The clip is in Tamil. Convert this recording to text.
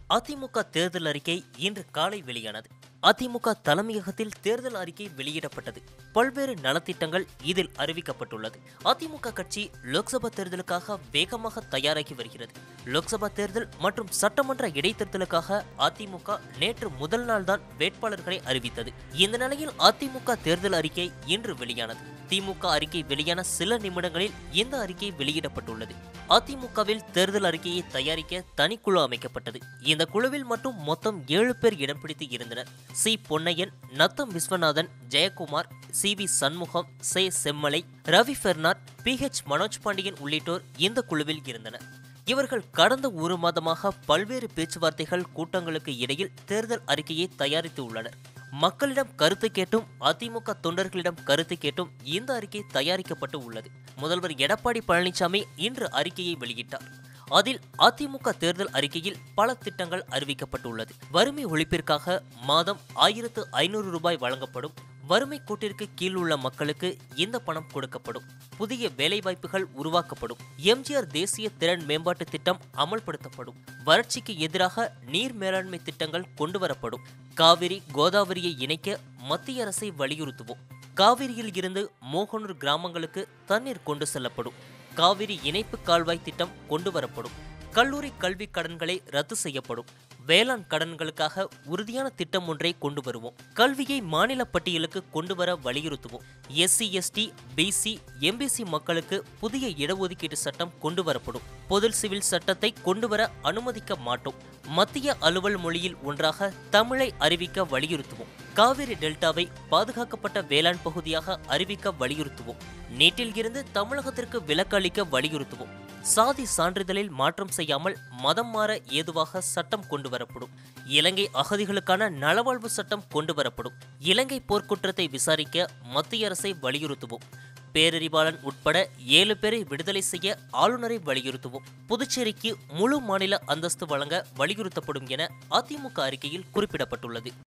அதிமுக தேர்தல் அறிக்கை இன்று காலை வெளியானது. அதிமுக தலைமையகத்தில் தேர்தல் அறிக்கை வெளியிடப்பட்டது. பல்வேறு நலத்திட்டங்கள் இதில் அறிவிக்கப்பட்டுள்ளது. அதிமுக கட்சி லோக்சபா தேர்தலுக்காக வேகமாக தயாராகி வருகிறது. லோக்சபா தேர்தல் மற்றும் சட்டமன்ற இடைத்தேர்தலுக்காக அதிமுக நேற்று முதல் நாள் தான் வேட்பாளர்களை அறிவித்தது. இந்த நிலையில் அதிமுக தேர்தல் அறிக்கை இன்று வெளியானது. திமுக அறிக்கை வெளியான சில நிமிடங்களில் இந்த அறிக்கை வெளியிடப்பட்டுள்ளது. அதிமுகவில் தேர்தல் அறிக்கையை தயாரிக்க தனிக்குழு அமைக்கப்பட்டது. இந்த குழுவில் மட்டும் மொத்தம் 7 பேர் இடம் பிடித்து இருந்தனர். சி. பொன்னையன், நத்தம் விஸ்வநாதன், ஜெயக்குமார், சி.வி. சண்முகம், சே. செம்மலை, ரவி பெர்னாட், பி.எச். மனோஜ் பாண்டியன் உள்ளிட்டோர் இந்த குழுவில் இருந்தனர். இவர்கள் கடந்த ஒரு மாதமாக பல்வேறு பேச்சுவார்த்தைகள், கூட்டங்களுக்கு இடையில் தேர்தல் அறிக்கையை தயாரித்து உள்ளனர். மக்களிடம் கருத்து கேட்டும் அதிமுக தொண்டர்களிடம் கருத்து கேட்டும் இந்த அறிக்கை தயாரிக்கப்பட்டு உள்ளது. முதல்வர் எடப்பாடி பழனிசாமி இன்று அறிக்கையை வெளியிட்டார். அதில் அதிமுக தேர்தல் அறிக்கையில் பல திட்டங்கள் அறிவிக்கப்பட்டுள்ளது. வறுமை ஒழிப்பிற்காக மாதம் 1500 ரூபாய் வழங்கப்படும். வறுமை கோட்டிற்கு கீழ் உள்ள மக்களுக்கு இந்த பணம் கொடுக்கப்படும். புதிய வேலைவாய்ப்புகள் உருவாக்கப்படும். எம்ஜிஆர் தேசிய திறன் மேம்பாட்டு திட்டம் அமல்படுத்தப்படும். வறட்சிக்கு எதிராக நீர் மேலாண்மை திட்டங்கள் கொண்டுவரப்படும். காவிரி, கோதாவரியை இணைக்க மத்திய அரசை வலியுறுத்துவோம். காவிரியில் இருந்து மோகனூர் கிராமங்களுக்கு தண்ணீர் கொண்டு செல்லப்படும். காவிரி இணைப்பு கால்வாய் திட்டம் கொண்டுவரப்படும். கல்லூரி கல்வி கடன்களை ரத்து செய்யப்படும். வேளாண் கடன்களுக்காக உறுதியான திட்டம் ஒன்றை கொண்டு வருவோம். கல்வியை மாநில பட்டியலுக்கு கொண்டு வர வலியுறுத்துவோம். எஸ்சி, எஸ்டி, பிசி, எம்பிசி மக்களுக்கு புதிய இடஒதுக்கீடு சட்டம் கொண்டு வரப்படும். பொது சிவில் சட்டத்தை கொண்டு வர அனுமதிக்க மாட்டோம். மத்திய அலுவல் மொழியில் ஒன்றாக தமிழை அறிவிக்க வலியுறுத்துவோம். காவிரி டெல்டாவை பாதுகாக்கப்பட்ட வேளாண் பகுதியாக அறிவிக்க வலியுறுத்துவோம். நீட்டில் இருந்து தமிழகத்திற்கு விலக்கு அளிக்க வலியுறுத்துவோம். சாதி சான்றிதழில் மாற்றம் செய்யாமல் மதம் மாற ஏதுவாக சட்டம் கொண்டுவரப்படும். இலங்கை அகதிகளுக்கான நலவாழ்வு சட்டம் கொண்டுவரப்படும். இலங்கை போர்க்குற்றத்தை விசாரிக்க மத்திய அரசை வலியுறுத்துவோம். பேரறிவாளன் உட்பட 7 பேரை விடுதலை செய்ய ஆளுநரை வலியுறுத்துவோம். புதுச்சேரிக்கு முழு மாநில அந்தஸ்து வழங்க வலியுறுத்தப்படும் என அதிமுக அறிக்கையில் குறிப்பிடப்பட்டுள்ளது.